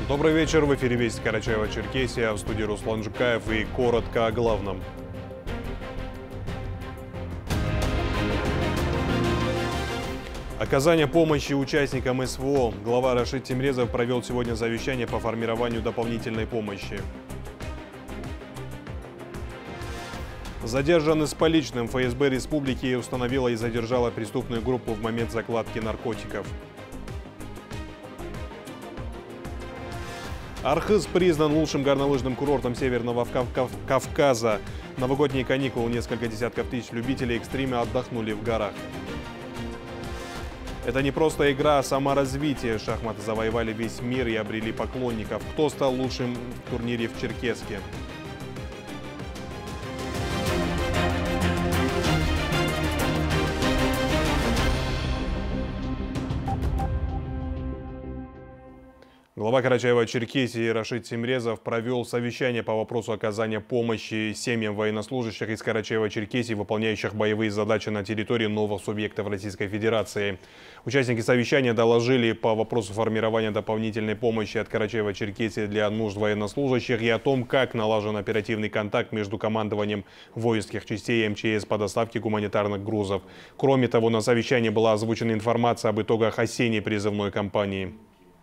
Добрый вечер. В эфире «Вести Карачаево-Черкесия», в студии Руслан Жукаев, и коротко о главном. Оказание помощи участникам СВО. Глава Рашид Тимрезов провел сегодня совещание по формированию дополнительной помощи. Задержанный с поличным. ФСБ республики установила и задержала преступную группу в момент закладки наркотиков. Архыз признан лучшим горнолыжным курортом Северного Кавказа. Новогодние каникулы, несколько десятков тысяч любителей экстрима отдохнули в горах. Это не просто игра, а саморазвитие. Шахматы завоевали весь мир и обрели поклонников. Кто стал лучшим в турнире в Черкесске? Глава Карачаева-Черкесии Рашид Тимрезов провел совещание по вопросу оказания помощи семьям военнослужащих из Карачаева-Черкесии, выполняющих боевые задачи на территории новых субъектов Российской Федерации. Участники совещания доложили по вопросу формирования дополнительной помощи от Карачаева-Черкесии для нужд военнослужащих и о том, как налажен оперативный контакт между командованием воинских частей и МЧС по доставке гуманитарных грузов. Кроме того, на совещании была озвучена информация об итогах осенней призывной кампании.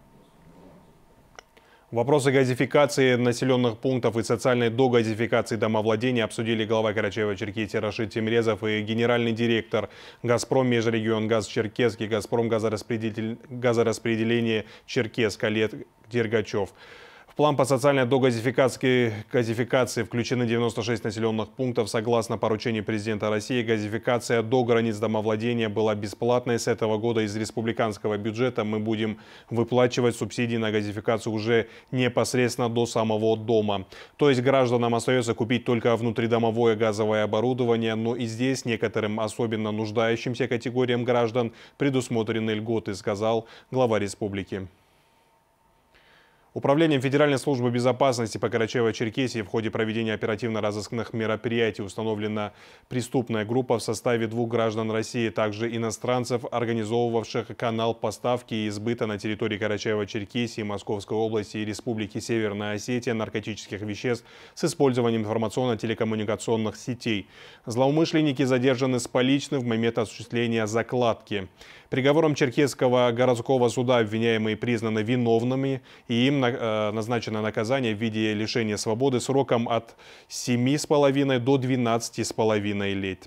Вопросы газификации населенных пунктов и социальной догазификации домовладения обсудили глава Карачаева-Черкесии Рашид Тимрезов и генеральный директор «Газпром Межрегионгаз Черкесский», «Газпром газораспределение Черкесск» Олег Дергачев. В план по социальной догазификации включены 96 населенных пунктов. Согласно поручению президента России, газификация до границ домовладения была бесплатной. С этого года из республиканского бюджета мы будем выплачивать субсидии на газификацию уже непосредственно до самого дома. То есть гражданам остается купить только внутридомовое газовое оборудование, но и здесь некоторым особенно нуждающимся категориям граждан предусмотрены льготы, сказал глава республики. Управлением Федеральной службы безопасности по Карачаево-Черкесии в ходе проведения оперативно-розыскных мероприятий установлена преступная группа в составе 2 граждан России, также иностранцев, организовывавших канал поставки и сбыта на территории Карачаево-Черкесии, Московской области и Республики Северная Осетия наркотических веществ с использованием информационно-телекоммуникационных сетей. Злоумышленники задержаны с поличным в момент осуществления закладки. Приговором Черкесского городского суда обвиняемые признаны виновными, и им назначено наказание в виде лишения свободы сроком от 7,5 до 12,5 лет.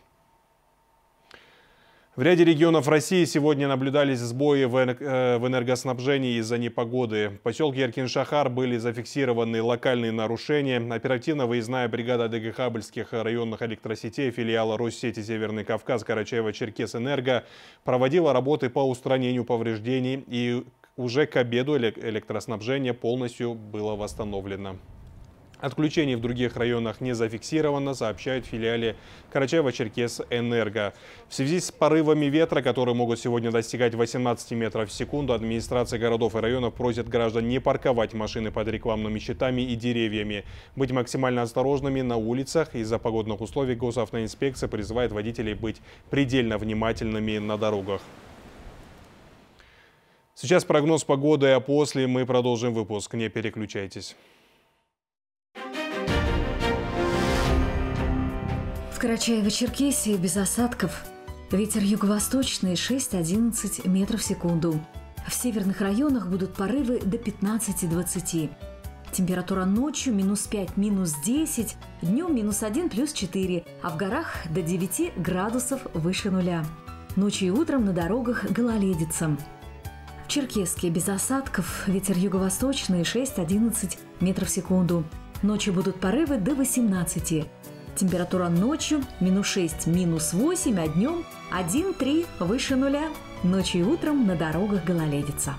В ряде регионов России сегодня наблюдались сбои в энергоснабжении из-за непогоды. В поселке Яркин-Шахар были зафиксированы локальные нарушения. Оперативно-выездная бригада ДГХ районных электросетей филиала Россети Северный Кавказ Карачаево-Черкесэнерго проводила работы по устранению повреждений, и уже к обеду электроснабжение полностью было восстановлено. Отключений в других районах не зафиксировано, сообщают в филиале Карачаево-Черкесэнерго. В связи с порывами ветра, которые могут сегодня достигать 18 метров в секунду, администрация городов и районов просит граждан не парковать машины под рекламными щитами и деревьями, быть максимально осторожными на улицах. Из-за погодных условий госавтоинспекция призывает водителей быть предельно внимательными на дорогах. Сейчас прогноз погоды, а после мы продолжим выпуск. Не переключайтесь. В Карачаево-Черкесии без осадков. Ветер юго-восточный 6-11 метров в секунду. В северных районах будут порывы до 15-20. Температура ночью -5, -10, днем -1, +4, а в горах до 9 градусов выше нуля. Ночью и утром на дорогах гололедица. В Черкесске без осадков. Ветер юго-восточный 6-11 метров в секунду. Ночью будут порывы до 18. Температура ночью -6, -8, а днем 1-3 выше нуля. Ночью и утром на дорогах гололедица.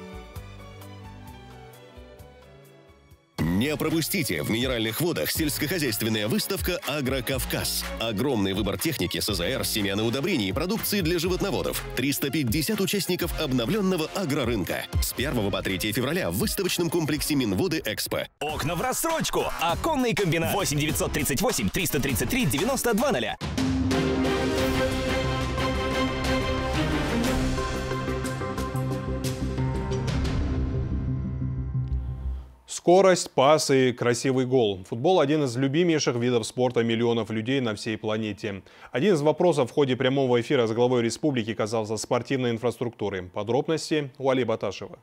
Не пропустите в Минеральных водах сельскохозяйственная выставка «Агрокавказ». Огромный выбор техники, СЗР, семян и удобрений и продукции для животноводов. 350 участников обновленного агрорынка. С 1 по 3 февраля в выставочном комплексе Минводы Экспо. Окна в рассрочку. Оконный комбинат. 8 938 333 9200. Скорость, пас и красивый гол. Футбол – один из любимейших видов спорта миллионов людей на всей планете. Один из вопросов в ходе прямого эфира с главой республики касался спортивной инфраструктуры. Подробности у Али Баташева.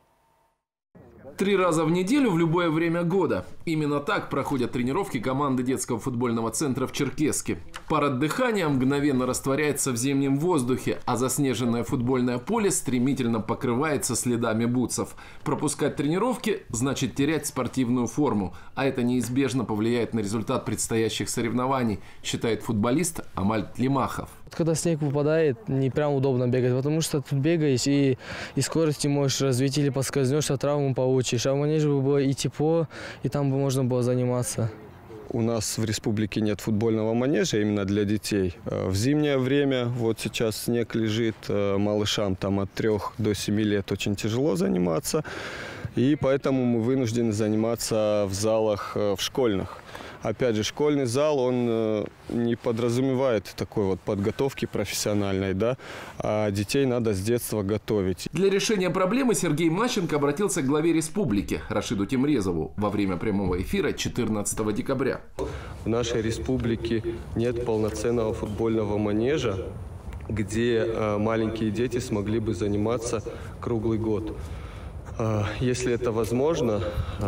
3 раза в неделю в любое время года. Именно так проходят тренировки команды детского футбольного центра в Черкесске. Пар от дыхания мгновенно растворяется в зимнем воздухе, а заснеженное футбольное поле стремительно покрывается следами бутсов. Пропускать тренировки значит терять спортивную форму, а это неизбежно повлияет на результат предстоящих соревнований, считает футболист Амальт Лимахов. Когда снег выпадает, не прям удобно бегать, потому что тут бегаешь и скорости можешь развить, или поскользнешься, травму получишь. А в манеже бы было и тепло, и там бы можно было заниматься. У нас в республике нет футбольного манежа именно для детей. В зимнее время, вот сейчас снег лежит, малышам там от 3 до 7 лет очень тяжело заниматься. И поэтому мы вынуждены заниматься в залах в школьных. Опять же, школьный зал, он не подразумевает такой вот подготовки профессиональной, да, а детей надо с детства готовить. Для решения проблемы Сергей Мащенко обратился к главе республики Рашиду Темрезову во время прямого эфира 14 декабря. В нашей республике нет полноценного футбольного манежа, где маленькие дети смогли бы заниматься круглый год. Если это возможно,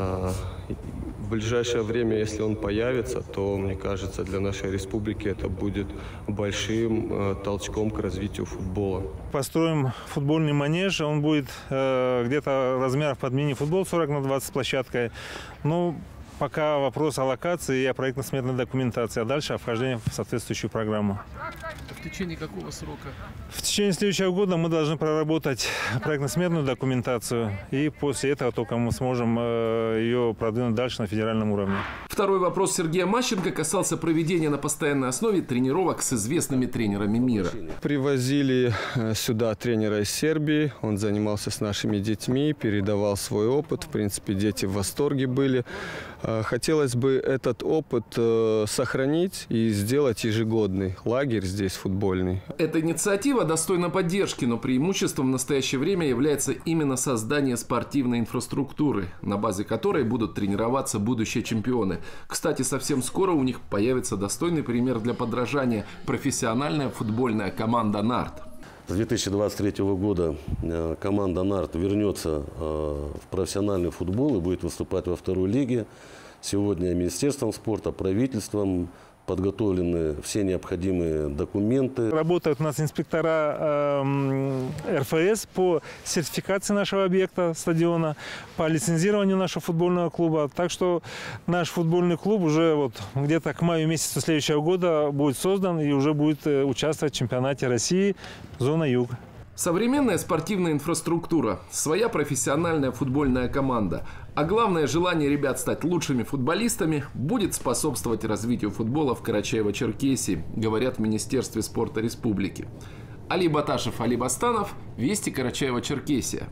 в ближайшее время, если он появится, то, мне кажется, для нашей республики это будет большим толчком к развитию футбола. Построим футбольный манеж, он будет где-то размеров под мини-футбол 40 на 20 площадкой. Ну, пока вопрос о локации и о проектно-сметной документации, а дальше о вхождении в соответствующую программу. В течение какого срока? В течение следующего года мы должны проработать проектно-сметную документацию, и после этого только мы сможем ее продвинуть дальше на федеральном уровне. Второй вопрос Сергея Мащенко касался проведения на постоянной основе тренировок с известными тренерами мира. Привозили сюда тренера из Сербии, он занимался с нашими детьми, передавал свой опыт, в принципе, дети в восторге были. Хотелось бы этот опыт сохранить и сделать ежегодный лагерь здесь футбольный. Эта инициатива достойна поддержки, но преимуществом в настоящее время является именно создание спортивной инфраструктуры, на базе которой будут тренироваться будущие чемпионы. Кстати, совсем скоро у них появится достойный пример для подражания – профессиональная футбольная команда «Нарт». С 2023 года команда «Нарт» вернется в профессиональный футбол и будет выступать во второй лиге. Сегодня Министерством спорта, правительством подготовлены все необходимые документы. Работают у нас инспектора РФС по сертификации нашего объекта, стадиона, по лицензированию нашего футбольного клуба. Так что наш футбольный клуб уже вот где-то к маю месяцу следующего года будет создан и уже будет участвовать в чемпионате России «Зона Юг». Современная спортивная инфраструктура, своя профессиональная футбольная команда, а главное желание ребят стать лучшими футболистами будет способствовать развитию футбола в Карачаево-Черкесии, говорят в Министерстве спорта республики. Али Баташев, Али Бастанов, Вести, Карачаево-Черкесия.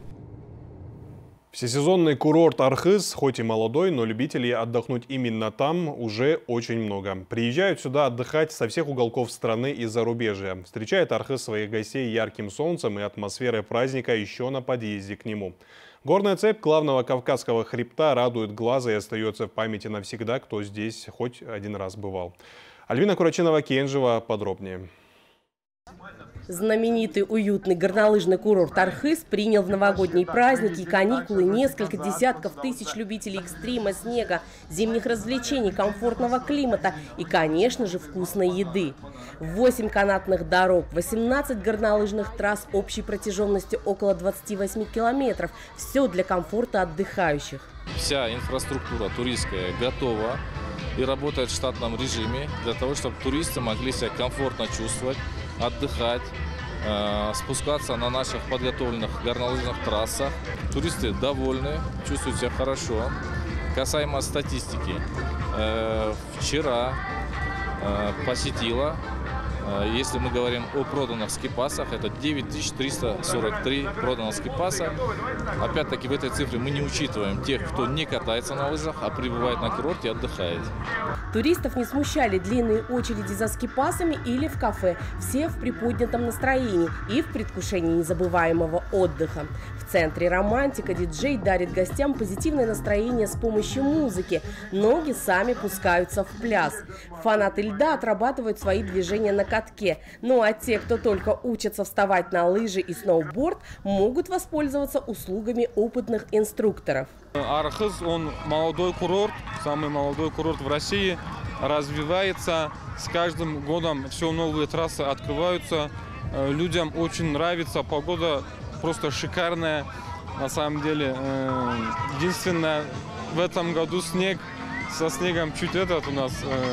Всесезонный курорт Архыз, хоть и молодой, но любителей отдохнуть именно там уже очень много. Приезжают сюда отдыхать со всех уголков страны и зарубежья. Встречает Архыз своих гостей ярким солнцем и атмосферой праздника еще на подъезде к нему. Горная цепь главного Кавказского хребта радует глаза и остается в памяти навсегда, кто здесь хоть один раз бывал. Альвина Курачинова-Кенжева подробнее. Знаменитый уютный горнолыжный курорт Архыз принял в новогодние праздники и каникулы несколько десятков тысяч любителей экстрима, снега, зимних развлечений, комфортного климата и, конечно же, вкусной еды. 8 канатных дорог, 18 горнолыжных трасс общей протяженностью около 28 километров. Все для комфорта отдыхающих. Вся инфраструктура туристская готова и работает в штатном режиме для того, чтобы туристы могли себя комфортно чувствовать, отдыхать, спускаться на наших подготовленных горнолыжных трассах. Туристы довольны, чувствуют себя хорошо. Касаемо статистики, вчера посетило Если мы говорим о проданных скипасах, это 9343 проданных скипаса. Опять-таки в этой цифре мы не учитываем тех, кто не катается на лыжах, а прибывает на курорт и отдыхает. Туристов не смущали длинные очереди за скипасами или в кафе. Все в приподнятом настроении и в предвкушении незабываемого отдыха. В центре романтика диджей дарит гостям позитивное настроение с помощью музыки. Ноги сами пускаются в пляс. Фанаты льда отрабатывают свои движения на катке. Ну а те, кто только учатся вставать на лыжи и сноуборд, могут воспользоваться услугами опытных инструкторов. Архыз, он молодой курорт, самый молодой курорт в России, развивается. С каждым годом все новые трассы открываются. Людям очень нравится, погода просто шикарная. На самом деле, единственное, в этом году снег, со снегом чуть у нас,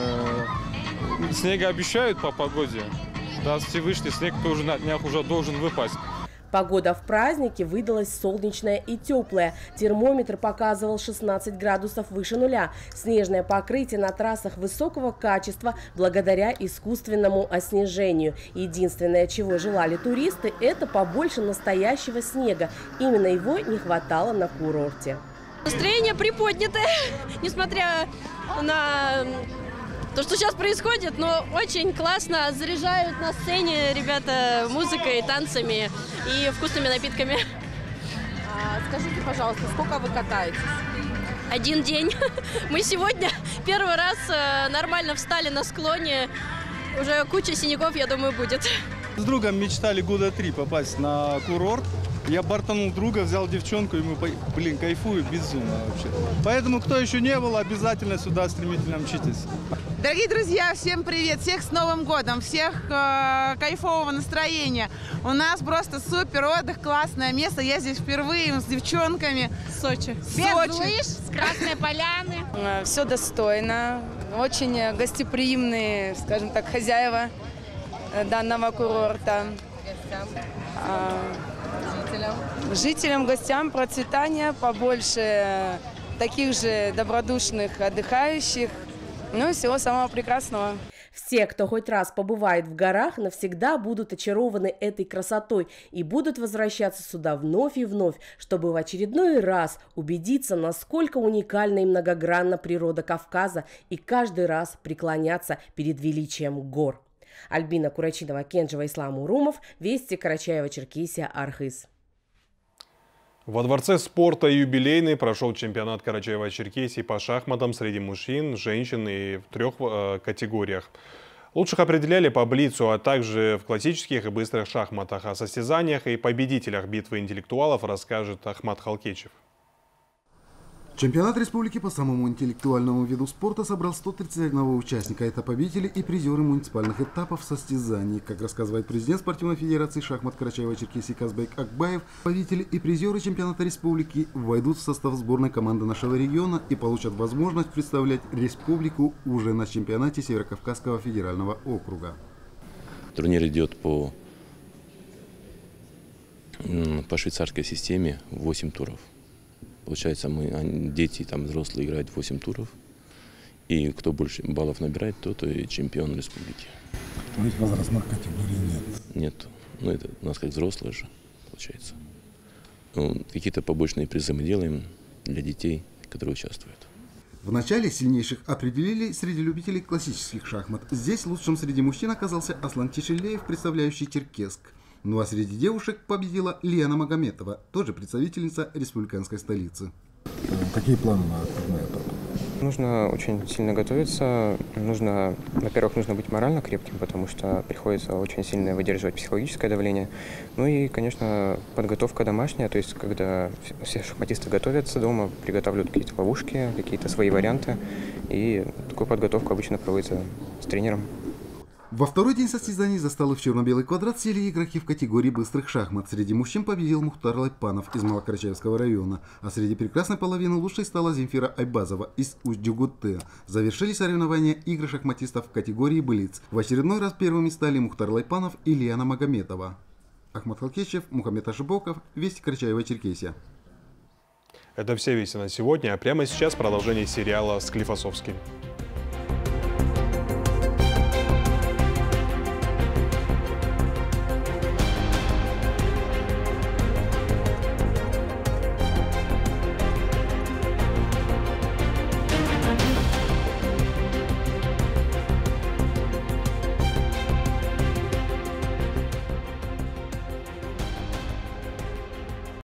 снега обещают по погоде. Да, Всевышний снег тоже на днях уже должен выпасть. Погода в празднике выдалась солнечная и теплая. Термометр показывал 16 градусов выше нуля. Снежное покрытие на трассах высокого качества благодаря искусственному оснежению. Единственное, чего желали туристы, это побольше настоящего снега. Именно его не хватало на курорте. Настроение приподнятое, несмотря на то, что сейчас происходит, но очень классно заряжают на сцене ребята музыкой, танцами и вкусными напитками. Скажите, пожалуйста, сколько вы катаетесь? Один день. Мы сегодня первый раз нормально встали на склоне. Уже куча синяков, я думаю, будет. С другом мечтали года 3 попасть на курорт. Я бортанул друга, взял девчонку, и мы, блин, кайфую безумно вообще. Поэтому, кто еще не был, обязательно сюда стремительно мчитесь. Дорогие друзья, всем привет! Всех с Новым годом! Всех кайфового настроения! У нас просто супер отдых, классное место. Я здесь впервые с девчонками. Сочи. Без лыж, с Красной Поляны. Все достойно. Очень гостеприимные, скажем так, хозяева данного курорта. Жителям, гостям процветания, побольше таких же добродушных отдыхающих, ну и всего самого прекрасного. Все, кто хоть раз побывает в горах, навсегда будут очарованы этой красотой и будут возвращаться сюда вновь и вновь, чтобы в очередной раз убедиться, насколько уникальна и многогранна природа Кавказа, и каждый раз преклоняться перед величием гор. Альбина Курачинова, Кенжева, Ислам Урумов, Вести, Карачаево-Черкесия, Архыз. Во Дворце спорта юбилейный прошел чемпионат Карачаево-Черкесии по шахматам среди мужчин, женщин и в 3 категориях. Лучших определяли по блицу, а также в классических и быстрых шахматах. О состязаниях и победителях битвы интеллектуалов расскажет Ахмат Халкечев. Чемпионат республики по самому интеллектуальному виду спорта собрал 131 участника. Это победители и призеры муниципальных этапов состязаний. Как рассказывает президент спортивной федерации шахмат Карачаево-Черкесии Казбек Акбаев, победители и призеры чемпионата республики войдут в состав сборной команды нашего региона и получат возможность представлять республику уже на чемпионате Северокавказского федерального округа. Турнир идет по швейцарской системе 8 туров. Получается, дети и взрослые играют 8 туров. И кто больше баллов набирает, тот и чемпион республики. То есть возрастных категорий нет? Нет. Ну, это у нас как взрослые же, получается. Ну, какие-то побочные призы мы делаем для детей, которые участвуют. В начале сильнейших определили среди любителей классических шахмат. Здесь лучшим среди мужчин оказался Аслан Тишелеев, представляющий Черкесск. Ну а среди девушек победила Лена Магометова, тоже представительница республиканской столицы. Какие планы на этап? Нужно очень сильно готовиться. Во-первых, нужно быть морально крепким, потому что приходится очень сильно выдерживать психологическое давление. Ну и, конечно, подготовка домашняя, то есть когда все шахматисты готовятся дома, приготавливают какие-то ловушки, какие-то свои варианты. И такую подготовку обычно проводится с тренером. Во второй день состязаний за столы в черно-белый квадрат сели игроки в категории быстрых шахмат. Среди мужчин победил Мухтар Лайпанов из Малокарачаевского района, а среди прекрасной половины лучшей стала Земфира Айбазова из Усть-Джугутте. Завершили соревнования игры шахматистов в категории блиц. В очередной раз первыми стали Мухтар Лайпанов и Лиана Магометова. Ахмат Халкечев, Мухаммед Ашибоков, Вести, Карачаево-Черкесия. Это все вести на сегодня, а прямо сейчас продолжение сериала «Склифосовский».